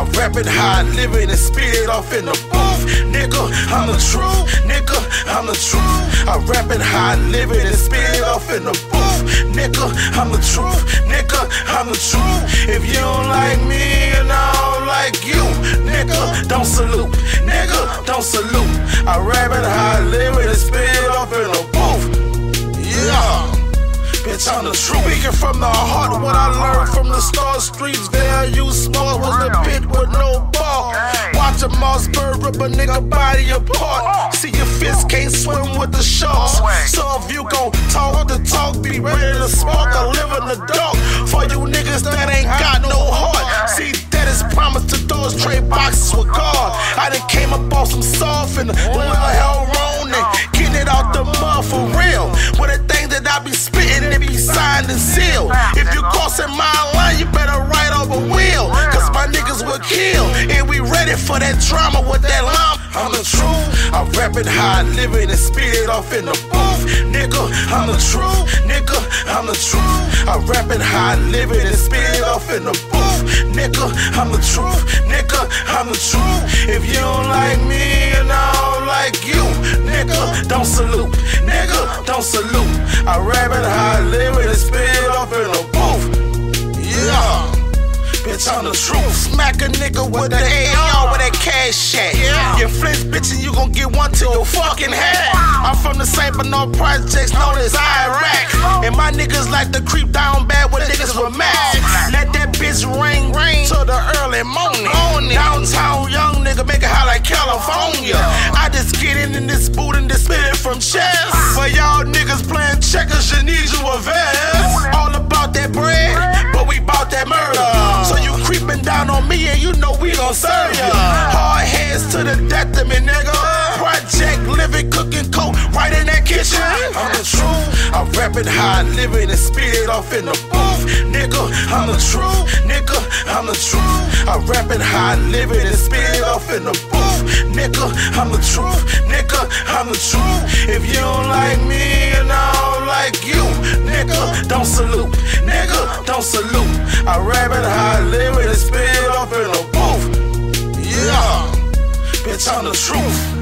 I rap it how I live it and spit it off in the booth. Nigga, I'm the truth. Nigga, I'm the truth. I rap it how I live it and spit it off in the booth. Nigga, I'm the truth. Nigga, I'm the truth. If you don't like me and I don't like you, nigga, don't salute. Nigga, don't salute. I rap it how I live it and spit it off in the booth. Yeah. Bitch, I'm the truth. Speaking from the heart, what I learned from the Star Streets, value small was the pit with no ball. Watch a Mossberg rip a nigga body apart. See your fist can't swim with the sharks. So if you gon' talk the talk, be ready to spark or live in the dark. For you niggas that ain't got no heart. See, that is promised to those trade boxes with God. I done came up on some soft and a little hell wrong and getting it out the mud for real. With the thing that I be spitting, it be signed and sealed. If you crossing my line, you better ride off a wheel. Cause my niggas will kill. And we ready for that drama with that line. I'm the truth. I rap it how I live it and spit it off in the booth. Nigga, I'm the truth. Nigga, I'm the truth. I rap it how I live it and spit it off in the booth. Nigga, I'm the truth. Nigga, I'm the truth. If you don't like me and I don't like you, nigga, don't salute. Nigga, don't salute. I rap it how I live it and spit it off in the booth. Yeah. Bitch, I'm the truth. Smack a nigga with the AR with that cash at. You flinch, bitch, and you gon' get one to your fucking head. I'm from the St. Bernard projects known as Iraq. And my niggas like to creep down bad with niggas with masks. Let that bitch ring till the early morning. Downtown young nigga make it hot like California. I just get in this boot and just spit it from chest. For y'all niggas playing checkers, you need you a vest. All about that bread, but we bout that murder. So you creeping down on me and you know we gon' serve ya. Hard heads to the death of me, nigga. Project, living, cooking, coke, right in that kitchen. I'm the truth. I rap it how I live it and spit it off in the booth. Nigga, I'm the truth. Nigga, I'm the truth. I rap it how I live it and spit it off in the booth. Nigga, I'm the truth. Nigga, I'm the truth. If you don't like me and I don't like you, nigga, don't salute. Nigga, don't salute. I rap it how I live it and spit it off in the booth. Yeah. Bitch, I'm the truth.